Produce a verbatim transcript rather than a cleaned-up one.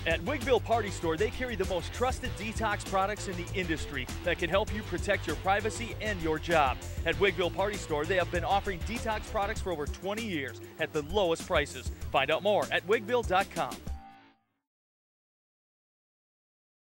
At Whigville Party Store, they carry the most trusted detox products in the industry that can help you protect your privacy and your job. At Whigville Party Store, they have been offering detox products for over twenty years at the lowest prices. Find out more at Whigville dot com.